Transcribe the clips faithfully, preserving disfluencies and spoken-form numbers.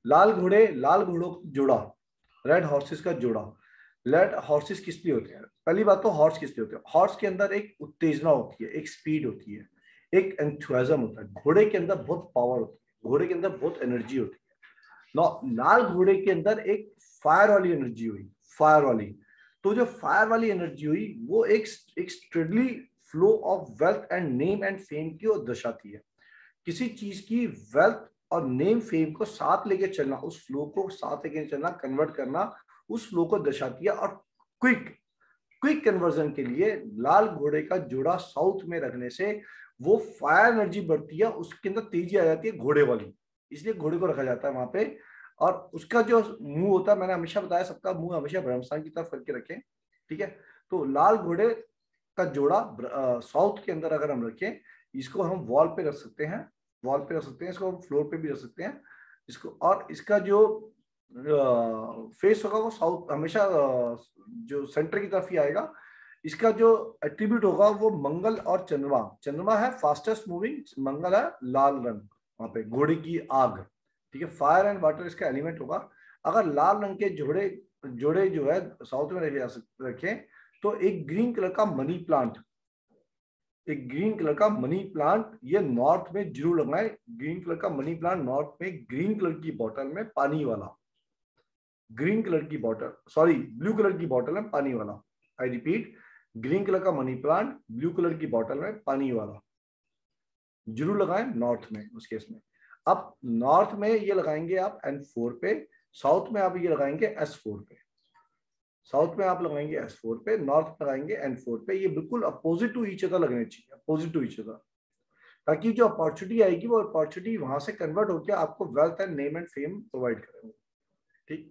लाल घोड़े, लाल घोड़ों का जोड़ा, रेड हॉर्सेस का जोड़ा। रेड हॉर्सेस किस लिए होते हैं? पहली बात तो हॉर्स किस लिए होते हैं? हॉर्स के अंदर एक उत्तेजना होती है, एक स्पीड होती है, एक एंथुसियाज्म होता है। घोड़े के अंदर बहुत पावर होती है, घोड़े के अंदर बहुत एनर्जी होती है। लाल घोड़े के अंदर एक फायर वाली एनर्जी हुई, फायर वाली। तो जो फायर वाली एनर्जी हुई वो एक एक steadily flow of wealth and name and fame की ओर दर्शाती है। किसी चीज की वेल्थ और नेम फेम को साथ लेके चलना, उस फ्लो को साथ लेके चलना, कन्वर्ट करना, उस फ्लो को दर्शाती है। और क्विक क्विक कन्वर्जन के लिए लाल घोड़े का जोड़ा साउथ में रखने से वो फायर एनर्जी बढ़ती है, उसके अंदर तेजी आ जाती है घोड़े वाली, इसलिए घोड़े को रखा जाता है वहां पे। और उसका जो मुंह होता है, मैंने हमेशा बताया, सबका मुंह हमेशा ब्रह्मस्थान की तरफ करके रखें, ठीक है। तो लाल घोड़े का जोड़ा साउथ के अंदर अगर हम रखें, इसको हम वॉल पे रख सकते हैं, वॉल पे रख सकते हैं, इसको हम फ्लोर पे भी रख सकते हैं इसको। और इसका जो फेस होगा वो साउथ हमेशा जो सेंटर की तरफ ही आएगा। इसका जो एट्रीब्यूट होगा वो मंगल और चंद्रमा, चंद्रमा है फास्टेस्ट मूविंग, मंगल है लाल रंग, वहां पे घोड़े की आग, ठीक है। फायर एंड वाटर इसका एलिमेंट होगा। अगर लाल रंग के जोड़े जोड़े जो है साउथ में रखे जा सकते रखें, तो एक ग्रीन कलर का मनी प्लांट, एक ग्रीन कलर का मनी प्लांट ये नॉर्थ में जरूर लगाएं। ग्रीन कलर का मनी प्लांट नॉर्थ में, ग्रीन कलर की बॉटल में, पानी वाला, ग्रीन कलर की बॉटल, सॉरी ब्लू कलर की बॉटल में पानी वाला। आई रिपीट, ग्रीन कलर का मनी प्लांट ब्लू कलर की बॉटल में पानी वाला जरूर लगाएं नॉर्थ में, उस केस में। अब नॉर्थ में ये लगाएंगे आप एन फोर पे, साउथ में आप ये लगाएंगे एस फोर पे। साउथ में आप लगाएंगे एस फोर पे, नॉर्थ लगाएंगे एन फोर पे। ये बिल्कुल अपोजिट टू ईच अदर लगने चाहिए, अपोजिट टू ईच अदर, ताकि जो अपॉर्चुनिटी आएगी वो अपॉर्चुनिटी वहां से कन्वर्ट होकर आपको wealth and name and fame provide करेंगे, ठीक।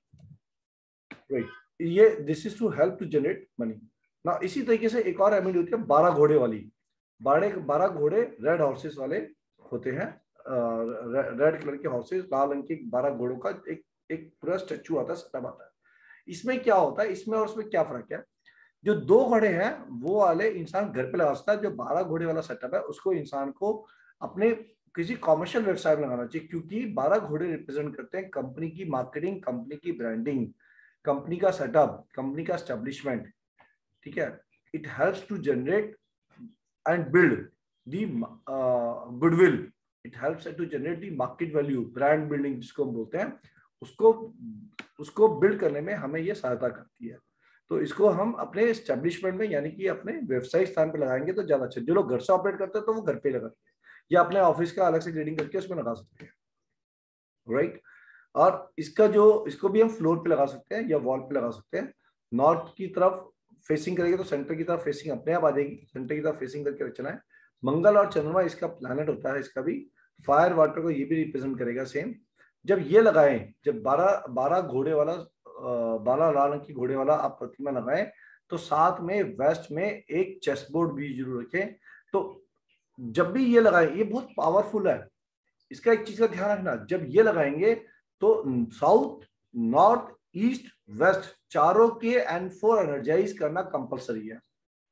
राइट, ये this is to help to generate money ना। इसी तरीके से एक और रेमेडी होती है बारह घोड़े वाली। बारह बारह घोड़े रेड हॉर्सेस वाले होते हैं, रेड कलर के हॉर्सेस, लाल रंग के बारह घोड़ों का एक एक पूरा स्टेचू आता है, सेटअप आता है। इसमें क्या होता है, इसमें और उसमें क्या फर्क है? जो दो घोड़े हैं वो वाले इंसान घर पे लगा सकता है, जो बारह घोड़े वाला सेटअप है उसको इंसान को अपने किसी कॉमर्शियल वेबसाइट में लगाना चाहिए, क्योंकि बारह घोड़े रिप्रेजेंट करते हैं कंपनी की मार्केटिंग, कंपनी की ब्रांडिंग, कंपनी का सेटअप, कंपनी का एस्टेब्लिशमेंट, ठीक है। It helps to generate and build the goodwill, it helps to generate the market value, brand building जिसको हम बोलते हैं, उसको उसको बिल्ड करने में हमें ये सहायता करती है। तो इसको हम अपने एस्टेब्लिशमेंट में, यानी कि अपने व्यवसायिक स्थान पे लगाएंगे तो ज्यादा अच्छा। जो लोग घर से ऑपरेट करते हैं तो वो घर पे लगाएंगे, या अपने ऑफिस का अलग से ग्रेडिंग करके उसमें लगा सकते हैं, राइट। और इसका जो इसको भी हम फ्लोर पे लगा सकते हैं या वॉल पे लगा सकते हैं। नॉर्थ की तरफ फेसिंग करेंगे तो सेंटर की तरफ फेसिंग अपने आप आ जाएगी, सेंटर की तरफ फेसिंग करके रखना है। मंगल और चंद्रमा इसका प्लैनेट होता है, इसका भी फायर वाटर को ये भी रिप्रेजेंट करेगा सेम। जब ये लगाएं, जब बारह बारह घोड़े वाला, बारह लाल रंग की घोड़े वाला आप प्रतिमा लगाएं, तो साथ में वेस्ट में एक चेस बोर्ड भी जरूर रखें। तो जब भी ये लगाएं, ये बहुत पावरफुल है, इसका एक चीज का ध्यान रखना, जब ये लगाएंगे तो साउथ, नॉर्थ, ईस्ट, वेस्ट चारों के एन फोर एनर्जाइज करना कंपलसरी है।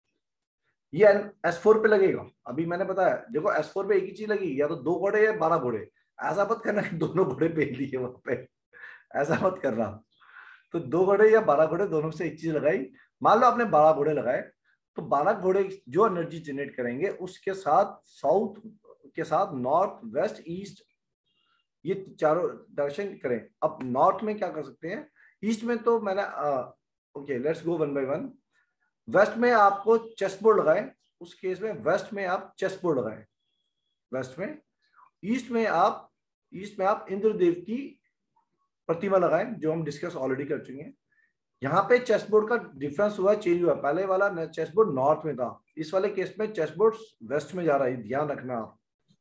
ये एस फोर पे लगेगा, अभी मैंने बताया, देखो एस फोर पे एक ही चीज लगी, या तो दो घोड़े या बारह घोड़े। ऐसा मत करना कि दोनों घोड़े पहन लिए वहां पे, ऐसा मत करना। तो दो घोड़े या बारह घोड़े दोनों से एक चीज लगाई। मान लो आपने बारह घोड़े लगाए, तो बारह घोड़े जो एनर्जी जनरेट करेंगे उसके साथ साउथ के साथ नॉर्थ, वेस्ट, ईस्ट, ये चारों दर्शन करें। अब नॉर्थ में क्या कर सकते हैं, ईस्ट में तो मैंने okay, let's go one by one. West में आपको चेस बोर्ड लगाए, उस केस में वेस्ट में आप चेस बोर्ड लगाए, वेस्ट में। ईस्ट में आप ईस्ट में आप इंद्रदेव की प्रतिमा लगाएं, जो हम डिस्कस ऑलरेडी कर चुके हैं। यहाँ पे चेस बोर्ड का डिफरेंस हुआ, चेंज हुआ। पहले वाला चेस बोर्ड नॉर्थ में था, इस वाले केस में चेस बोर्ड वेस्ट में जा रहा है, ध्यान रखना आप।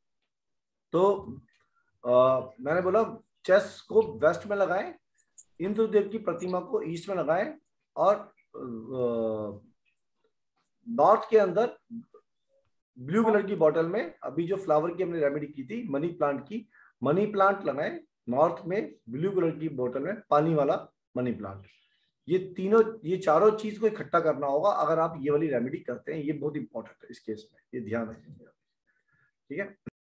तो आ, मैंने बोला चेस को वेस्ट में लगाएं, इंद्रदेव की प्रतिमा को ईस्ट में लगाएं, और नॉर्थ के अंदर ब्लू कलर की बॉटल में, अभी जो फ्लावर की हमने रेमेडी की थी मनी प्लांट की, मनी प्लांट लगाएं नॉर्थ में, ब्लू कलर की बोतल में पानी वाला मनी प्लांट। ये तीनों, ये चारों चीज को इकट्ठा करना होगा अगर आप ये वाली रेमेडी करते हैं। ये बहुत इंपॉर्टेंट है इस केस में, ये ध्यान रखेंगे, ठीक है।